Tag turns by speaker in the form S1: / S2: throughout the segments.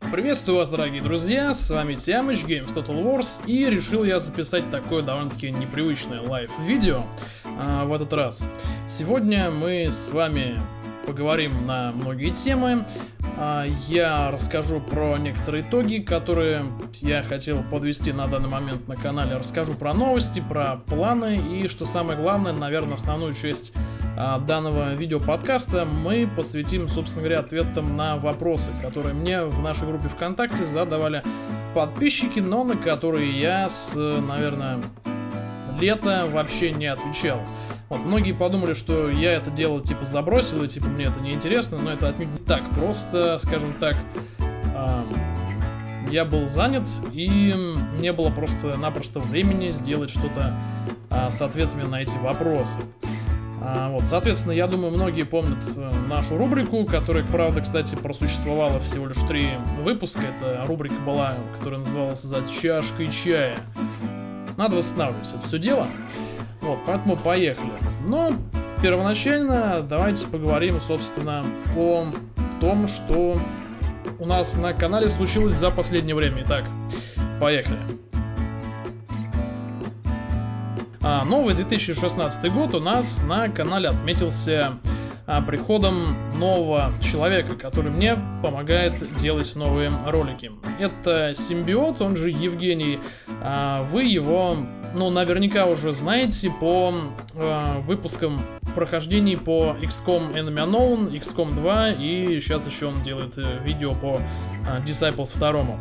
S1: Приветствую вас, дорогие друзья, с вами Тиамыч, Games Total Wars, и решил я записать такое довольно-таки непривычное лайв-видео в этот раз. Сегодня мы с вами поговорим на многие темы, я расскажу про некоторые итоги, которые я хотел подвести на данный момент на канале, расскажу про новости, про планы и, что самое главное, наверное, основную часть данного видеоподкаста мы посвятим, собственно говоря, ответам на вопросы, которые мне в нашей группе ВКонтакте задавали подписчики, но на которые я наверное, лета вообще не отвечал. Вот, многие подумали, что я это дело типа забросил и типа мне это не интересно, но это отнюдь не так. Просто, скажем так, я был занят и не было просто-напросто времени сделать что-то с ответами на эти вопросы. Вот, соответственно, я думаю, многие помнят нашу рубрику, которая, правда, кстати, просуществовала всего лишь 3 выпуска. Эта рубрика была, которая называлась «За чашкой чая». Надо восстанавливать это все дело. Вот, поэтому поехали. Но первоначально давайте поговорим, собственно, о том, что у нас на канале случилось за последнее время. Итак, поехали. Новый 2016 год у нас на канале отметился приходом нового человека, который мне помогает делать новые ролики. Это Симбиот, он же Евгений. Вы его, наверняка уже знаете по выпускам прохождений по XCOM Enemy Unknown, XCOM 2, и сейчас еще он делает видео по Disciples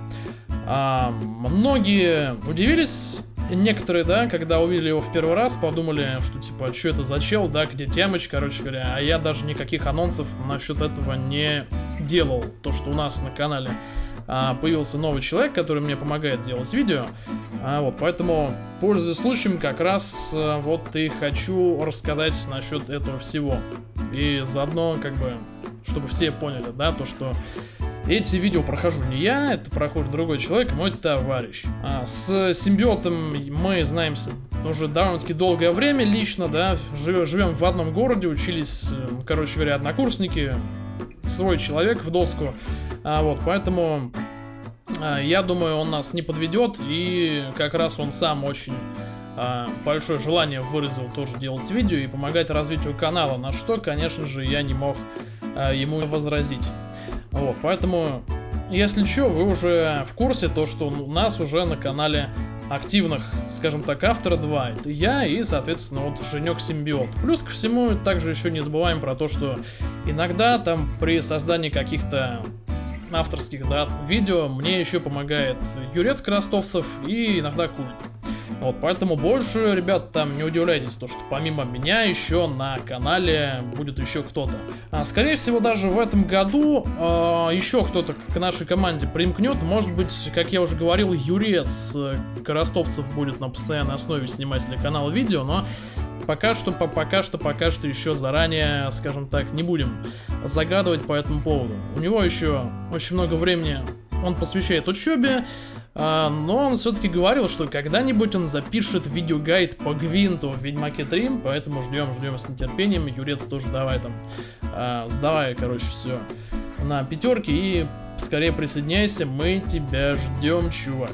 S1: 2. Многие удивились. Некоторые, да, когда увидели его в первый раз, подумали, что типа, что это за чел, да, где Тиамыч, короче говоря, а я даже никаких анонсов насчет этого не делал. То, что у нас на канале появился новый человек, который мне помогает делать видео, вот, поэтому, пользуясь случаем, как раз вот и хочу рассказать насчет этого всего. И заодно, как бы, чтобы все поняли, да, то, что эти видео прохожу не я, это проходит другой человек, мой товарищ. С Симбиотом мы знаемся уже довольно-таки долгое время лично, да, живем в одном городе, учились, короче говоря, однокурсники, свой человек в доску, вот, поэтому я думаю, он нас не подведет, и как раз он сам очень большое желание выразил тоже делать видео и помогать развитию канала, на что, конечно же, я не мог ему возразить. Вот, поэтому, если что, вы уже в курсе, то, что у нас уже на канале активных, скажем так, автора 2. Это я и, соответственно, вот Женек Симбиот. Плюс ко всему, также еще не забываем про то, что иногда там при создании каких-то авторских, да, видео мне еще помогает Юрец Крастовцев и иногда Культ. Вот, поэтому больше, ребят, там не удивляйтесь, то, что помимо меня еще на канале будет еще кто-то. Скорее всего, даже в этом году еще кто-то к нашей команде примкнет. Может быть, как я уже говорил, Юрец Коростовцев будет на постоянной основе снимать для канала видео, но пока что еще заранее, скажем так, не будем загадывать по этому поводу. У него еще очень много времени он посвящает учебе, но он все-таки говорил, что когда-нибудь он запишет видеогайд по Гвинту в Ведьмаке 3, поэтому ждем с нетерпением. Юрец тоже давай там, сдавай, короче, все на 5 и скорее присоединяйся, мы тебя ждем, чувак.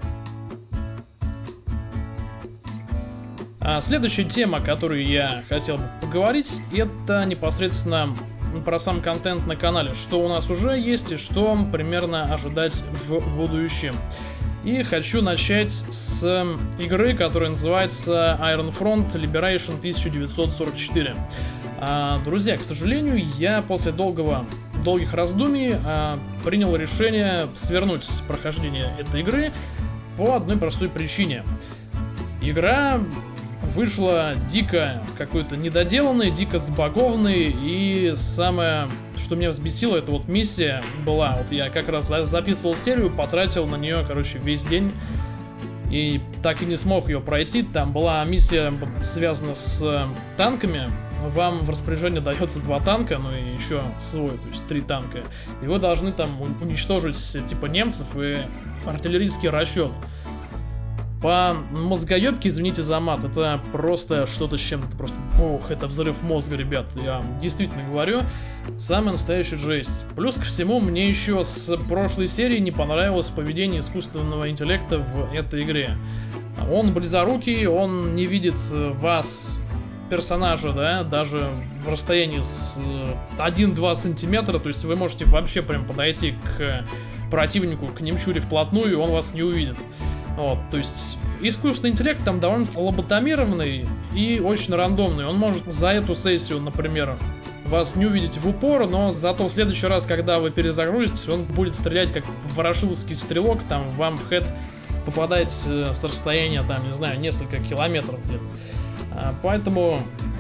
S1: Следующая тема, о которой я хотел бы поговорить, это непосредственно про сам контент на канале, что у нас уже есть и что примерно ожидать в будущем. И хочу начать с игры, которая называется Ironfront Liberation 1944. Друзья, к сожалению, я после долгих раздумий принял решение свернуть прохождение этой игры по одной простой причине. Игра вышла дико какой-то недоделанной, дико сбагованной, и самое, что меня взбесило, это вот миссия была. Вот я как раз записывал серию, потратил на нее, короче, весь день, и так и не смог ее пройти. Там была миссия, связана с танками. Вам в распоряжение дается 2 танка, ну и еще свой, то есть 3 танка. И вы должны там уничтожить типа немцев и артиллерийский расчет. по мозгоебке, извините за мат, это просто что-то с чем-то, просто бог, это взрыв мозга, ребят, я действительно говорю, самая настоящая жесть. Плюс ко всему, мне еще с прошлой серии не понравилось поведение искусственного интеллекта в этой игре. Он близорукий, он не видит вас, персонажа, да, даже в расстоянии с 1-2 сантиметра, то есть вы можете вообще прям подойти к противнику, к немчуре вплотную, и он вас не увидит. Вот, то есть искусственный интеллект там довольно лоботомированный и очень рандомный. Он может за эту сессию, например, вас не увидеть в упор, но зато в следующий раз, когда вы перезагрузитесь, он будет стрелять как ворошиловский стрелок, там вам в хед попадать с расстояния, там, не знаю, несколько километров где-то. Поэтому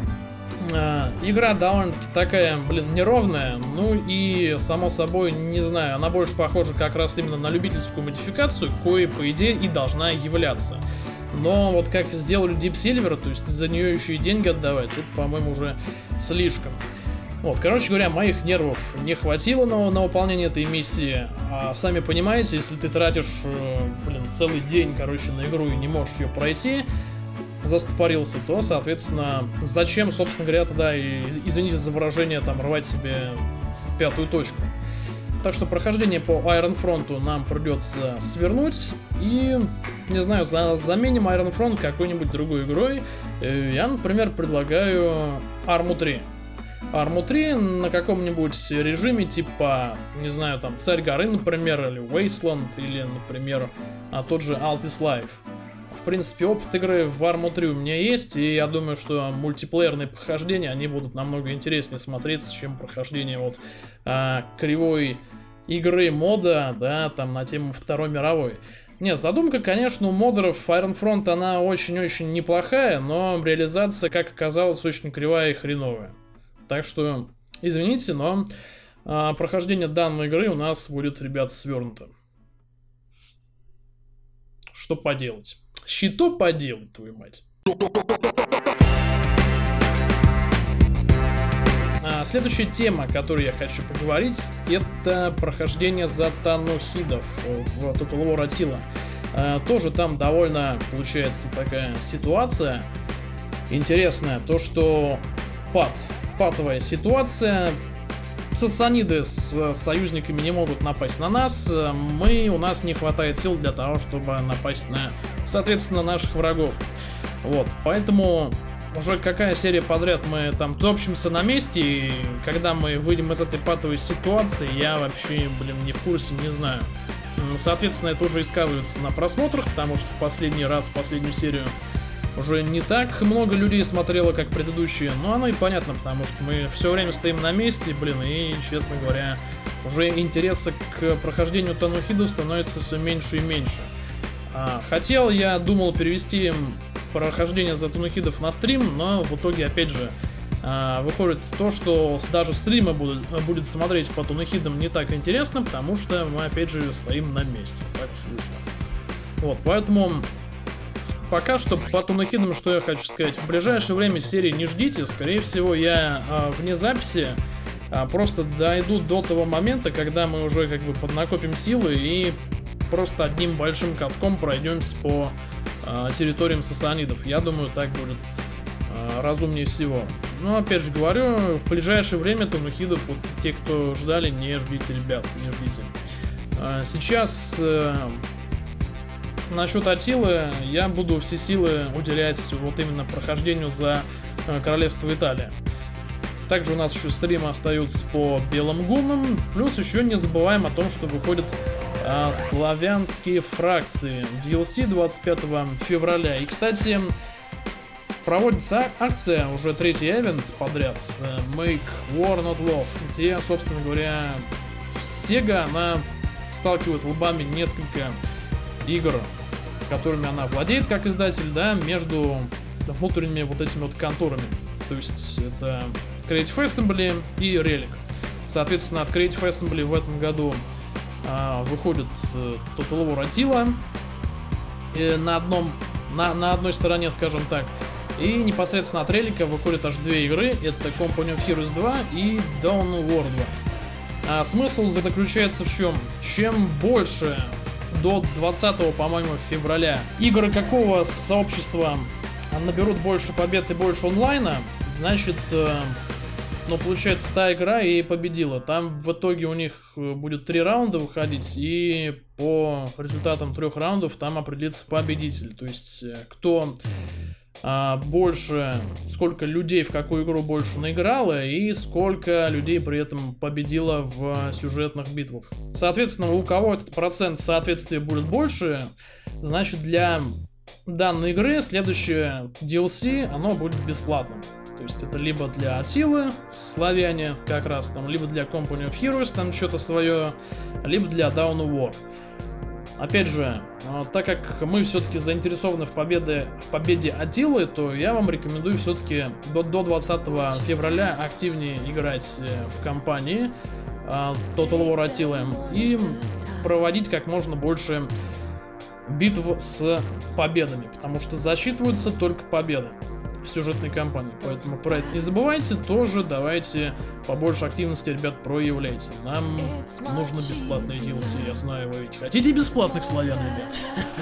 S1: игра довольно-таки такая, блин, неровная. Ну и, само собой, не знаю, она больше похожа как раз именно на любительскую модификацию, кое, по идее, и должна являться. Но вот как сделали Deep Silver, то есть за нее еще и деньги отдавать, это, по-моему, уже слишком. Вот, короче говоря, моих нервов не хватило на выполнение этой миссии. А сами понимаете, если ты тратишь, блин, целый день, короче, на игру и не можешь ее пройти, застопорился, то, соответственно, зачем, собственно говоря, тогда, и, извините за выражение, там, рвать себе пятую точку. Так что прохождение по Ironfront нам придется свернуть, и, не знаю, заменим Ironfront какой-нибудь другой игрой. Я, например, предлагаю Arma 3. Arma 3 на каком-нибудь режиме, типа, не знаю, там, Царь горы, например, или Wasteland, или, например, тот же Altis Life. В принципе, опыт игры в Arma 3 у меня есть, и я думаю, что мультиплеерные прохождения, они будут намного интереснее смотреться, чем прохождение вот кривой игры мода, да, там на тему Второй мировой. Нет, задумка, конечно, у модеров Ironfront, она очень-очень неплохая, но реализация, как оказалось, очень кривая и хреновая. Так что, извините, но прохождение данной игры у нас будет, ребят, свернуто. Что поделать? Что поделать, твою мать? Следующая тема, о которой я хочу поговорить, это прохождение затанухидов в Total War Attila. Тоже там довольно, получается, такая ситуация интересная. То, что патовая ситуация. Сасаниды с союзниками не могут напасть на нас. У нас не хватает сил для того, чтобы напасть на, соответственно, наших врагов. Вот, поэтому уже какая серия подряд мы там топчемся на месте, и когда мы выйдем из этой патовой ситуации, я вообще, блин, не в курсе, не знаю. Соответственно, это уже и сказывается на просмотрах, потому что в последнюю серию уже не так много людей смотрело, как предыдущие, но оно и понятно, потому что мы все время стоим на месте, блин, и, честно говоря, уже интереса к прохождению танухидов становится все меньше и меньше. Я думал перевести прохождение за танухидов на стрим, но в итоге, опять же, выходит то, что даже стримы будет смотреть по танухидам не так интересно, потому что мы, опять же, стоим на месте, так слышно. Вот, поэтому пока что по танухидам, что я хочу сказать, в ближайшее время серии не ждите, скорее всего, я вне записи просто дойду до того момента, когда мы уже как бы поднакопим силы и просто одним большим катком пройдемся по территориям сасанидов. Я думаю, так будет разумнее всего. Но опять же говорю, в ближайшее время танухидов, вот те, кто ждали, не ждите, ребят, не ждите. Сейчас насчет Атилы я буду все силы уделять вот именно прохождению за Королевство Италия. Также у нас еще стримы остаются по Белым Гуннам. Плюс еще не забываем о том, что выходят славянские фракции. DLC 25 февраля. И, кстати, проводится акция, уже третий ивент подряд, Make War Not Love, где, собственно говоря, Sega, она сталкивает лбами несколько игр, которыми она владеет как издатель, да, между внутренними вот этими вот контурами. То есть это Creative Assembly и Relic. Соответственно, от Creative Assembly в этом году выходит Total War Attila на одной стороне, скажем так. И непосредственно от Relic выходят аж две игры. Это Company of Heroes 2 и Dawn of War 2. Смысл заключается в чем? Чем больше до 20, по-моему, февраля. Игры какого сообщества наберут больше побед и больше онлайна, значит, ну, получается, та игра и победила. Там в итоге у них будет 3 раунда выходить, и по результатам 3 раундов там определится победитель. То есть, кто больше, сколько людей в какую игру больше наиграло, и сколько людей при этом победило в сюжетных битвах. Соответственно, у кого этот процент соответствия будет больше, значит, для данной игры следующее DLC, оно будет бесплатным. То есть это либо для Атилы, славяне как раз там, либо для Company of Heroes, там что-то свое, либо для Dawn of War. Опять же, так как мы все-таки заинтересованы в победе Атилы, то я вам рекомендую все-таки до 20 февраля активнее играть в кампании Total War Атилы и проводить как можно больше битв с победами, потому что засчитываются только победы в сюжетной кампании. Поэтому про это не забывайте, тоже давайте побольше активности, ребят, проявляйте. Нам нужно бесплатные DLC, я знаю, вы ведь хотите бесплатных славян, ребят.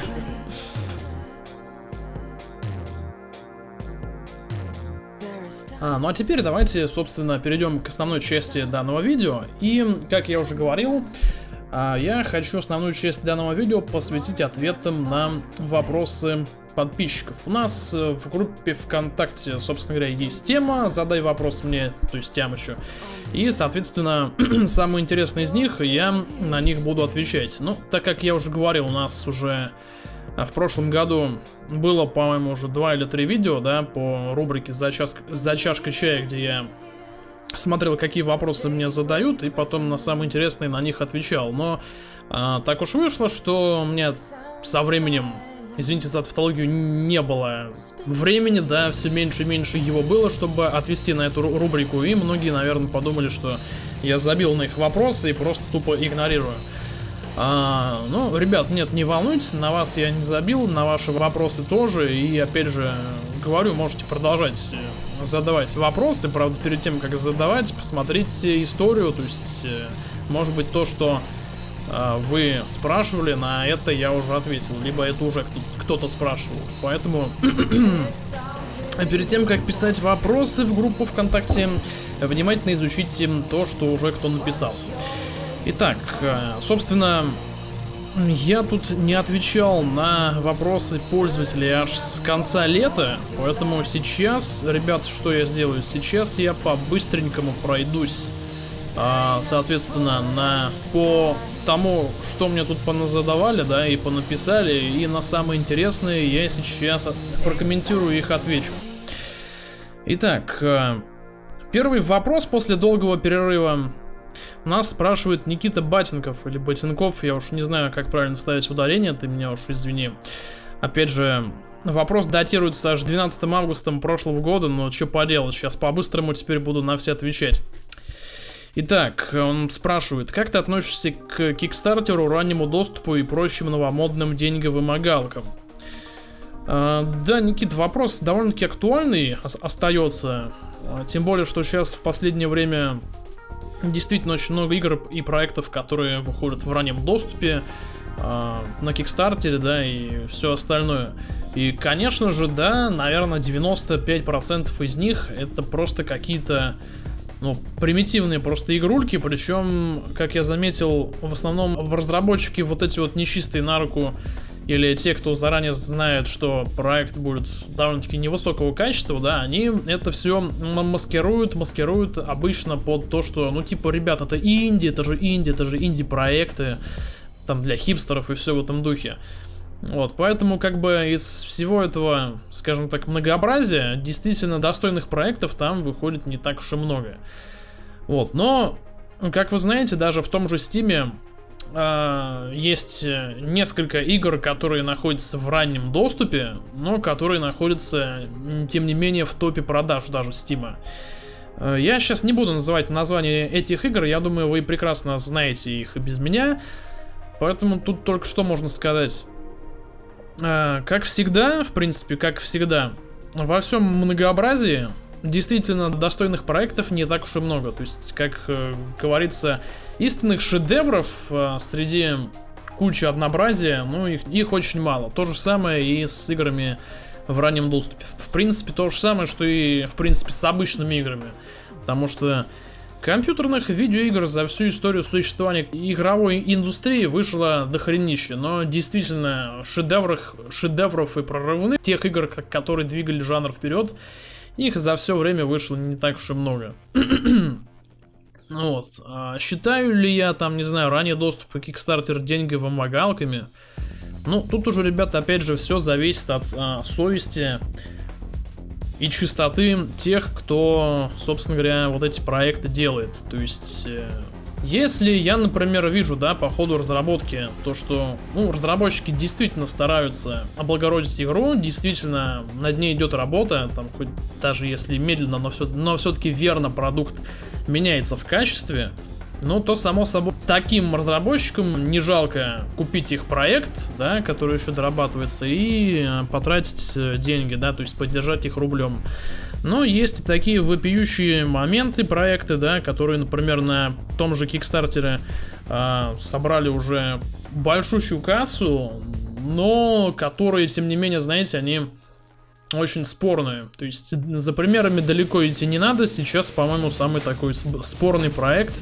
S1: Ну а теперь давайте, собственно, перейдем к основной части данного видео. И, как я уже говорил, я хочу основную часть данного видео посвятить ответам на вопросы подписчиков. У нас в группе ВКонтакте, собственно говоря, есть тема «Задай вопрос мне», то есть тем еще. И, соответственно, самые интересные из них, я на них буду отвечать. Ну, так как я уже говорил, у нас уже в прошлом году было, по-моему, уже 2 или 3 видео, да, по рубрике «За чашкой чая», где я смотрел, какие вопросы мне задают, и потом на самые интересные на них отвечал. Но так уж вышло, что у меня со временем, извините за тавтологию, не было времени, да, все меньше и меньше его было, чтобы отвести на эту рубрику, и многие, наверное, подумали, что я забил на их вопросы и просто тупо игнорирую. Ну, ребят, нет, не волнуйтесь, на вас я не забил, на ваши вопросы тоже, и опять же, говорю, можете продолжать задавать вопросы, правда, перед тем, как задавать, посмотрите историю, то есть, может быть, то, что вы спрашивали, на это я уже ответил, либо это уже кто-то спрашивал, поэтому перед тем, как писать вопросы в группу ВКонтакте, внимательно изучите то, что уже кто написал. Итак, собственно, я тут не отвечал на вопросы пользователей аж с конца лета, поэтому сейчас, ребят, что я сделаю? Сейчас я по-быстренькому пройдусь, соответственно, по тому, что мне тут поназадавали, да, и понаписали, и на самые интересные я сейчас прокомментирую их, отвечу. Итак, первый вопрос после долгого перерыва. Нас спрашивает Никита Батенков или Батенков, я уж не знаю, как правильно ставить ударение, ты меня уж извини. Опять же, вопрос датируется аж 12 августа прошлого года, но что поделать, сейчас по-быстрому теперь буду на все отвечать. Итак, он спрашивает, как ты относишься к Кикстартеру, раннему доступу и прочим новомодным деньговымогалкам? Да, Никит, вопрос довольно-таки актуальный остается, тем более, что сейчас в последнее время действительно очень много игр и проектов, которые выходят в раннем доступе, на Кикстартере, да, и все остальное. И, конечно же, да, наверное, 95% из них это просто какие-то, ну, примитивные просто игрульки, причем, как я заметил, в основном в разработчики вот эти вот нечистые на руку, или те, кто заранее знает, что проект будет довольно-таки невысокого качества, да, они это все маскируют обычно под то, что, ну, типа, ребят, это же инди-проекты, там, для хипстеров и все в этом духе. Вот, поэтому, как бы, из всего этого, скажем так, многообразия, действительно достойных проектов там выходит не так уж и много. Вот, но, как вы знаете, даже в том же Steam есть несколько игр, которые находятся в раннем доступе, но которые находятся, тем не менее, в топе продаж даже Steam. Я сейчас не буду называть названия этих игр, я думаю, вы прекрасно знаете их и без меня, поэтому тут только что можно сказать. Как всегда, в принципе, как всегда, во всем многообразии действительно достойных проектов не так уж и много. То есть, как говорится, истинных шедевров среди куча однообразия, но их очень мало. То же самое и с играми в раннем доступе. В принципе, то же самое, что и, в принципе, с обычными играми. Потому что компьютерных видеоигр за всю историю существования игровой индустрии вышло дохренище. Но действительно, шедевров и прорывных тех игр, которые двигали жанр вперед, их за все время вышло не так уж и много. Вот. Считаю ли я там, не знаю, ранний доступ к Kickstarter деньги-вымогалками? Ну, тут уже, ребята, опять же, все зависит от совести и чистоты тех, кто, собственно говоря, вот эти проекты делает. То есть, если я, например, вижу, да, по ходу разработки, то, что, ну, разработчики действительно стараются облагородить игру, действительно над ней идет работа, там, хоть даже если медленно, но все-таки верно продукт меняется в качестве, ну, то, само собой, таким разработчикам не жалко купить их проект, да, который еще дорабатывается, и потратить деньги, да, то есть поддержать их рублем. Но есть и такие вопиющие моменты, проекты, да, которые, например, на том же Кикстартере собрали уже большущую кассу, но которые, тем не менее, знаете, они очень спорные. То есть за примерами далеко идти не надо. Сейчас, по-моему, самый такой спорный проект,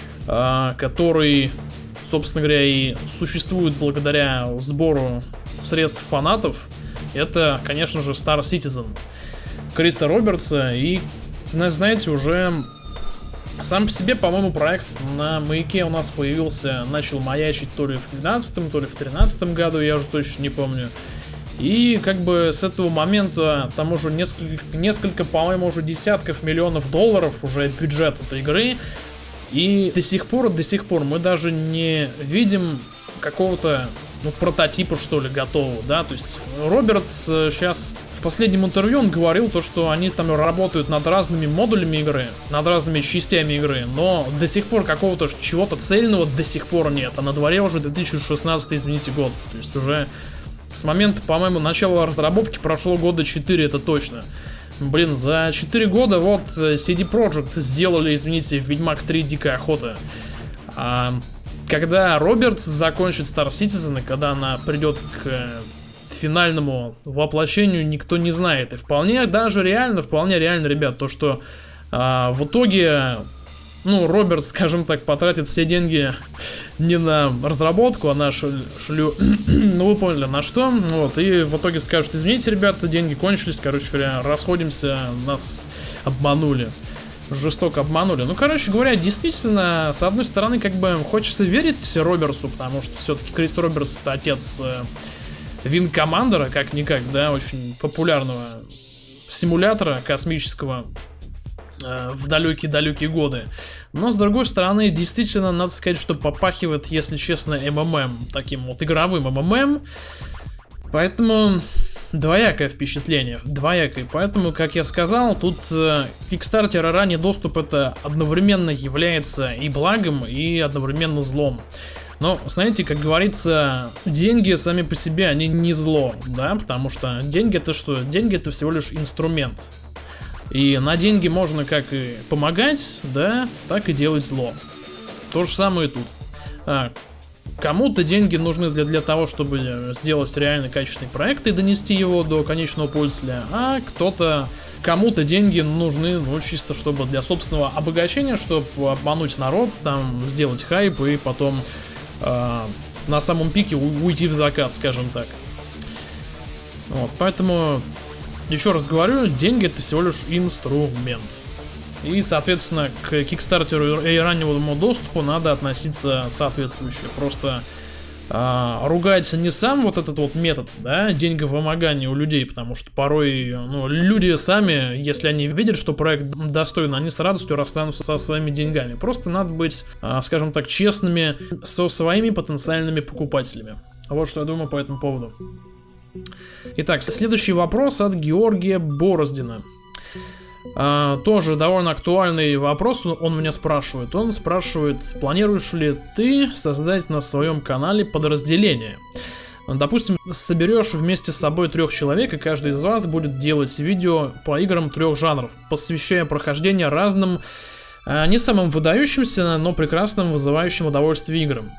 S1: который, собственно говоря, и существует благодаря сбору средств фанатов, это, конечно же, Star Citizen Криса Робертса. И, знаете, уже сам по себе, по-моему, проект на Маяке у нас появился, начал маячить то ли в 2012, то ли в 2013 году, я уже точно не помню. И как бы с этого момента там уже несколько, по-моему, уже десятков миллионов долларов уже бюджет этой игры. И до сих пор мы даже не видим какого-то, ну, прототипа, что ли, готового, да. То есть Робертс сейчас в последнем интервью он говорил то, что они там работают над разными модулями игры, над разными частями игры, но до сих пор какого-то чего-то цельного до сих пор нет. А на дворе уже 2016, извините, год. То есть уже с момента, по-моему, начала разработки прошло года 4, это точно. Блин, за 4 года вот CD Projekt сделали, извините, Ведьмак 3 Дикая Охота. А когда Робертс закончит Star Citizen, и когда она придет к финальному воплощению, никто не знает. И вполне даже реально, ребят, то, что в итоге, ну, Робертс, скажем так, потратит все деньги не на разработку, а на ну, вы поняли, на что. Вот, и в итоге скажут: извините, ребята, деньги кончились, короче говоря, расходимся, нас обманули. Жестоко обманули. Ну, короче говоря, действительно, с одной стороны, как бы хочется верить Робертсу, потому что все-таки Крис Робертс — это отец Wing Commander, как-никак, да, очень популярного симулятора космического в далекие-далекие годы. Но, с другой стороны, действительно, надо сказать, что попахивает, если честно, МММ, таким вот игровым МММ. Поэтому двоякое впечатление, двоякое. Поэтому, как я сказал, тут Kickstarter и ранний доступ — это одновременно является и благом, и одновременно злом. Но, знаете, как говорится, деньги сами по себе, они не зло, да, потому что деньги — это что? Деньги — это всего лишь инструмент. И на деньги можно как и помогать, да, так и делать зло. То же самое и тут. Кому-то деньги нужны для того, чтобы сделать реально качественный проект и донести его до конечного пользователя, а кому-то деньги нужны, ну, чисто чтобы для собственного обогащения, чтобы обмануть народ, там, сделать хайп и потом на самом пике уйти в закат, скажем так. Вот, поэтому, еще раз говорю, деньги — это всего лишь инструмент. И, соответственно, к Kickstarter и раннему доступу надо относиться соответствующе. Просто ругается не сам вот этот вот метод, да, деньговымогания у людей, потому что порой, ну, люди сами, если они видят, что проект достоин, они с радостью расстанутся со своими деньгами. Просто надо быть, скажем так, честными со своими потенциальными покупателями. Вот что я думаю по этому поводу. Итак, следующий вопрос от Георгия Бороздина. Тоже довольно актуальный вопрос он меня спрашивает. Он спрашивает: планируешь ли ты создать на своем канале подразделение? Допустим, соберешь вместе с собой 3 человек, и каждый из вас будет делать видео по играм 3 жанров, посвящая прохождение разным, не самым выдающимся, но прекрасным, вызывающим удовольствие играм.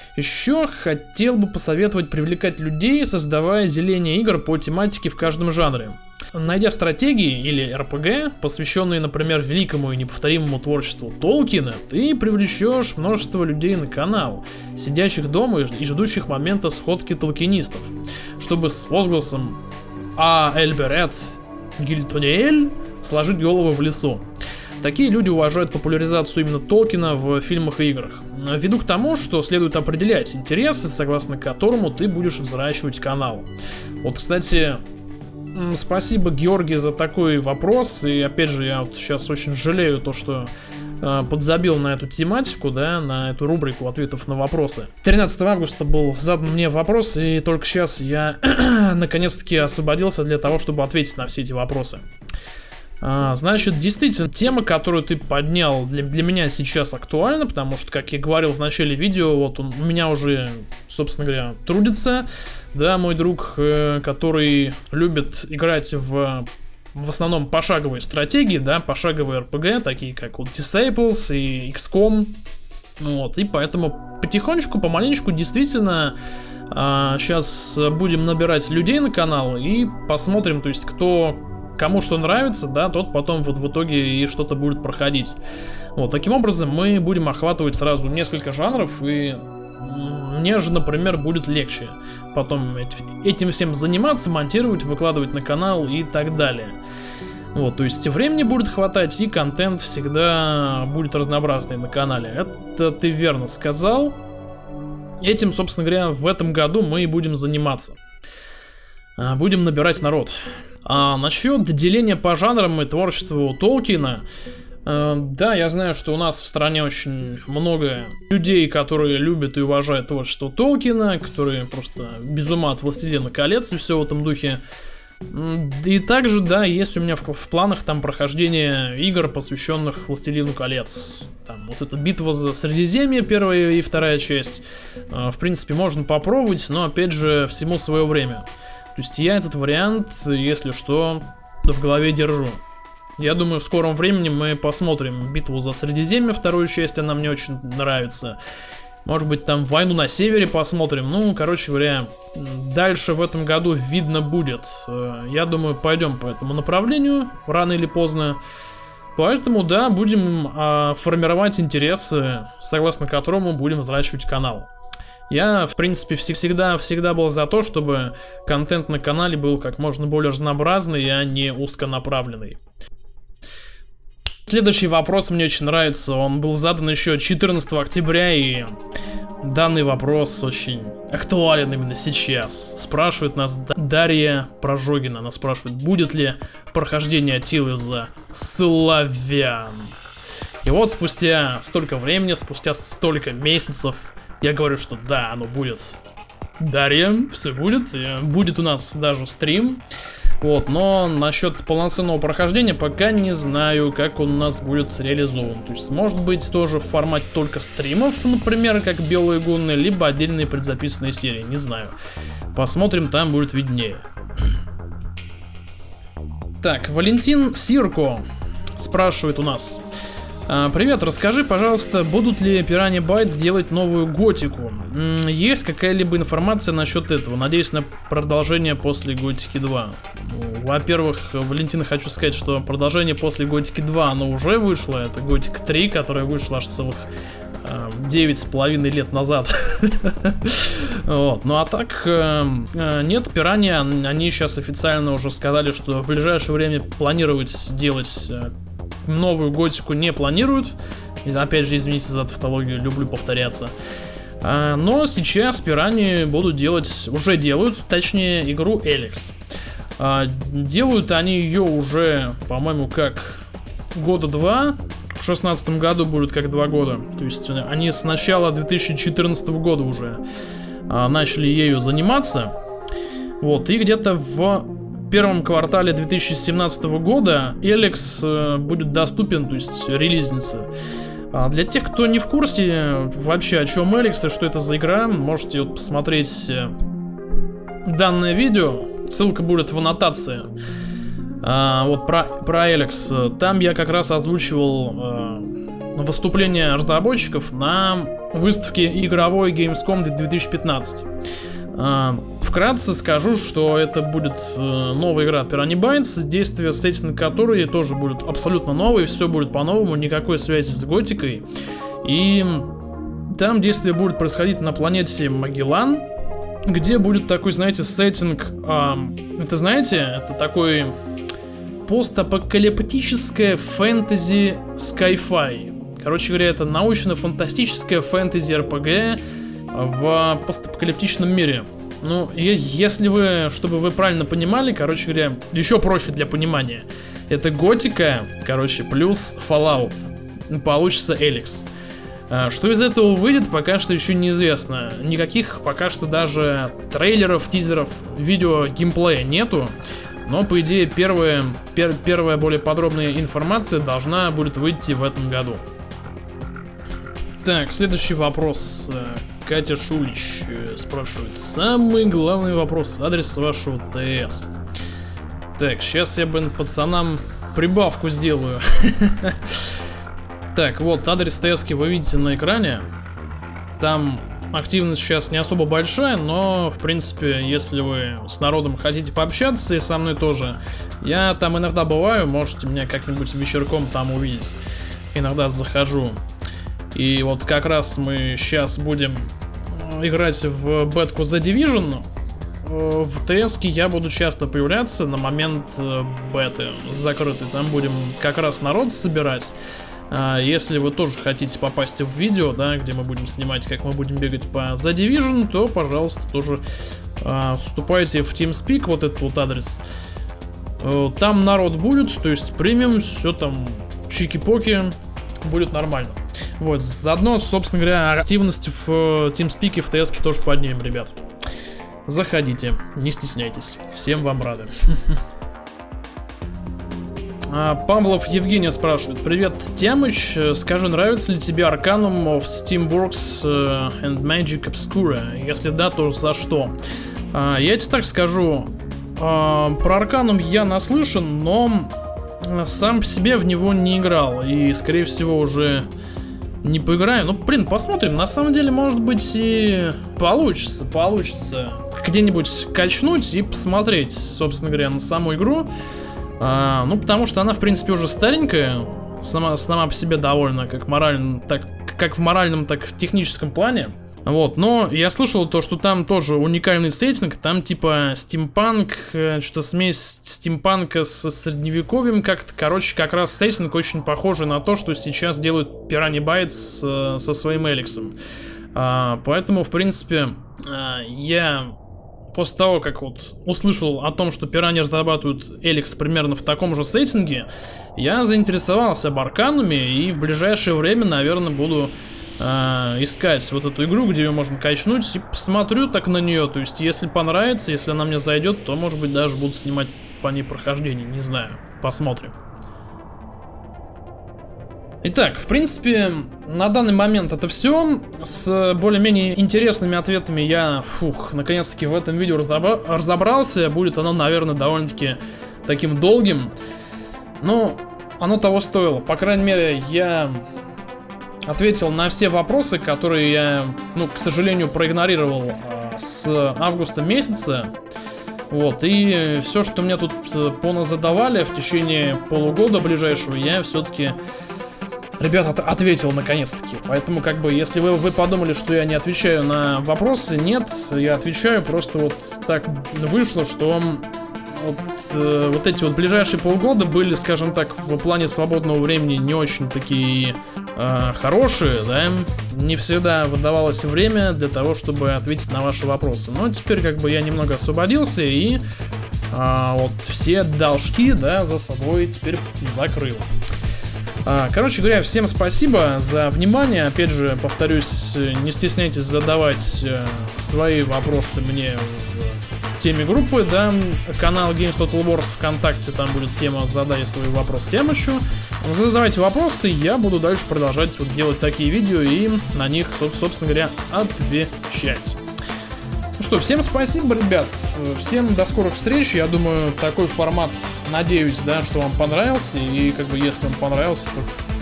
S1: Еще хотел бы посоветовать привлекать людей, создавая деление игр по тематике в каждом жанре. Найдя стратегии или РПГ, посвященные, например, великому и неповторимому творчеству Толкина, ты привлечешь множество людей на канал, сидящих дома и ждущих момента сходки толкинистов, чтобы с возгласом «А Эльберет Гильтониэль» сложить голову в лесу. Такие люди уважают популяризацию именно Толкина в фильмах и играх. Ввиду к тому, что следует определять интересы, согласно которому ты будешь взращивать канал. Вот, кстати, спасибо, Георгий, за такой вопрос. И опять же, я вот сейчас очень жалею то, что подзабил на эту тематику, да, на эту рубрику ответов на вопросы. 13 августа был задан мне вопрос, и только сейчас я наконец-таки освободился для того, чтобы ответить на все эти вопросы. Значит, действительно, тема, которую ты поднял, для меня сейчас актуальна, потому что, как я говорил в начале видео, вот он у меня уже, собственно говоря, трудится, да, мой друг, который любит играть в основном пошаговые стратегии, да, пошаговые RPG, такие как вот Disciples и XCOM, вот, и поэтому потихонечку, помаленечку, действительно, сейчас будем набирать людей на канал и посмотрим, то есть, кому что нравится, да, тот потом вот в итоге и что-то будет проходить. Вот, таким образом мы будем охватывать сразу несколько жанров, и мне же, например, будет легче потом этим всем заниматься, монтировать, выкладывать на канал и так далее. Вот, то есть времени будет хватать, и контент всегда будет разнообразный на канале. Это ты верно сказал. Этим, собственно говоря, в этом году мы и будем заниматься. Будем набирать народ. Насчет деления по жанрам и творчеству Толкина, да, я знаю, что у нас в стране очень много людей, которые любят и уважают творчество Толкина, которые просто без ума от «Властелина колец» и все в этом духе. И также, да, есть у меня в планах там прохождение игр, посвященных «Властелину колец». Там вот эта битва за Средиземье, первая и вторая часть. В принципе, можно попробовать, но опять же, всему свое время. То есть я этот вариант, если что, в голове держу. Я думаю, в скором времени мы посмотрим битву за Средиземье, вторую часть, она мне очень нравится. Может быть, там войну на севере посмотрим. Ну, короче говоря, дальше в этом году видно будет. Я думаю, пойдем по этому направлению, рано или поздно. Поэтому, да, будем формировать интересы, согласно которому будем взращивать канал. Я, в принципе, всегда был за то, чтобы контент на канале был как можно более разнообразный, а не узконаправленный. Следующий вопрос мне очень нравится. Он был задан еще 14 октября, и данный вопрос очень актуален именно сейчас. Спрашивает нас Дарья Прожогина. Она спрашивает, будет ли прохождение Атилы за славян. И вот спустя столько времени, спустя столько месяцев, я говорю, что да, оно будет. Дарья, все будет. Будет у нас даже стрим. Вот, но насчет полноценного прохождения пока не знаю, как он у нас будет реализован. То есть, может быть, тоже в формате только стримов, например, как Белые Гунны, либо отдельные предзаписанные серии, не знаю. Посмотрим, там будет виднее. Так, Валентин Сирко спрашивает у нас. Привет, расскажи, пожалуйста, будут ли Piranha Bytes делать новую готику? Есть какая-либо информация насчет этого? Надеюсь на продолжение после Готики 2. Во-первых, Валентин, хочу сказать, что продолжение после Готики 2, оно уже вышло. Это Готика 3, которая вышла аж целых 9,5 лет назад. Вот. Ну а так, нет, Piranha, они сейчас официально уже сказали, что в ближайшее время планировать делать новую готику не планируют. Опять же, извините за тавтологию, люблю повторяться. Но сейчас Piranha будут делать, уже делают, точнее, игру Эликс. Делают они ее уже, по-моему, как года 2. В 2016 году будет как 2 года. То есть они с начала 2014 года уже начали ею заниматься. Вот, и где-то в первом квартале 2017 года Эликс будет доступен, то есть релизница. Для тех, кто не в курсе вообще о чем Эликс и что это за игра, можете вот посмотреть данное видео. Ссылка будет в аннотации. Вот про Эликс. Там я как раз озвучивал выступления разработчиков на выставке игровой Gamescom 2015. Вкратце скажу, что это будет новая игра от Piranha Bytes, действие сеттинг которой тоже будет абсолютно новый, все будет по-новому, никакой связи с готикой. И там действие будет происходить на планете Магеллан, где будет такой, знаете, сеттинг, это, знаете, это такой постапокалиптическое фэнтези sci-fi. Короче говоря, это научно-фантастическое фэнтези-РПГ в постапокалиптичном мире. Ну, если вы, чтобы вы правильно понимали, короче говоря, еще проще для понимания. Это готика, короче, плюс Fallout. Получится Эликс. Что из этого выйдет, пока что еще неизвестно. Никаких пока что даже трейлеров, тизеров, видео, геймплея нету. Но, по идее, первая более подробная информация должна будет выйти в этом году. Так, следующий вопрос. Катя Шулич спрашивает. Самый главный вопрос. Адрес вашего ТС. Так, сейчас я, пацанам прибавку сделаю. Так, вот, адрес ТС-ки вы видите на экране. Там активность сейчас не особо большая, но, в принципе, если вы с народом хотите пообщаться, и со мной тоже, я там иногда бываю, можете меня как-нибудь вечерком там увидеть. Иногда захожу. И вот как раз мы сейчас будем играть в бетку The Division. В ТС-ке я буду часто появляться на момент беты закрытой. Там будем как раз народ собирать. Если вы тоже хотите попасть в видео, да, где мы будем снимать, как мы будем бегать по The Division, то, пожалуйста, тоже вступайте в TeamSpeak, вот этот вот адрес. Там народ будет, то есть премиум, все там чики-поки, будет нормально. Вот, заодно, собственно говоря, активность в TeamSpeak, в TS-ке тоже поднимем, ребят. Заходите, не стесняйтесь, всем вам рады. Павлов Евгения спрашивает. Привет, Тямыч, скажи, нравится ли тебе Arcanum of Steamworks and Magic Obscura? Если да, то за что? Я тебе так скажу, про Arcanum я наслышан, но сам по себе в него не играл. И, скорее всего, уже не поиграю. Ну, блин, посмотрим. На самом деле, может быть, и получится где-нибудь качнуть и посмотреть, собственно говоря, на саму игру. Ну, потому что она, в принципе, уже старенькая, сама по себе довольно, как в моральном, так в техническом плане. Вот, но я слышал то, что там тоже уникальный сеттинг, там типа стимпанк, что-то смесь стимпанка с средневековьем как-то. Короче, как раз сеттинг очень похожий на то, что сейчас делают Piranha Bytes со своим Эликсом. Поэтому, в принципе, я... После того, как вот услышал о том, что Piranha разрабатывают Эликс примерно в таком же сеттинге, я заинтересовался об Аркануме и в ближайшее время, наверное, буду искать вот эту игру, где ее можно качнуть, и посмотрю так на нее. То есть, если понравится, если она мне зайдет, то, может быть, даже буду снимать по ней прохождение, не знаю, посмотрим. Итак, в принципе, на данный момент это все. С более-менее интересными ответами я, наконец-таки в этом видео разобрался. Будет оно, наверное, довольно-таки таким долгим. Но оно того стоило. По крайней мере, я ответил на все вопросы, которые я, к сожалению, проигнорировал с августа месяца. Вот, и все, что мне тут поназадавали в течение полугода ближайшего, я все-таки... Ребята, ответил наконец-таки. Поэтому, как бы, если вы подумали, что я не отвечаю на вопросы, нет, я отвечаю. Просто вот так вышло, что вот эти вот ближайшие полгода были, скажем так, в плане свободного времени не очень такие хорошие, да. Не всегда выдавалось время для того, чтобы ответить на ваши вопросы. Но теперь, как бы, я немного освободился и вот все должки, да, за собой теперь закрыл. Короче говоря, всем спасибо за внимание. Опять же, повторюсь, не стесняйтесь задавать свои вопросы мне в теме группы, да. Канал Games Total Wars ВКонтакте, там будет тема «Задай свой вопрос Тямычу». Задавайте вопросы, я буду дальше продолжать вот делать такие видео и на них, собственно говоря, отвечать. Ну что, всем спасибо, ребят. Всем до скорых встреч. Я думаю, такой формат, надеюсь, да, что вам понравился. И как бы, если вам понравился, то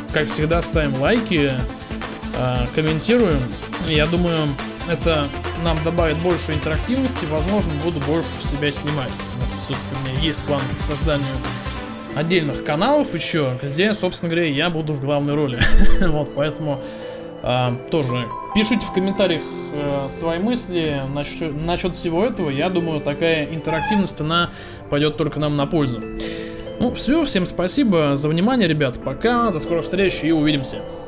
S1: как всегда, ставим лайки, комментируем. Я думаю, это нам добавит больше интерактивности, возможно, буду больше себя снимать. Потому что все-таки у меня есть план по созданию отдельных каналов еще, где, собственно говоря, я буду в главной роли. Вот, поэтому тоже пишите в комментариях свои мысли насчет всего этого. Я думаю, такая интерактивность, она пойдет только нам на пользу. Ну, все, всем спасибо за внимание, ребят. Пока, до скорых встреч и увидимся.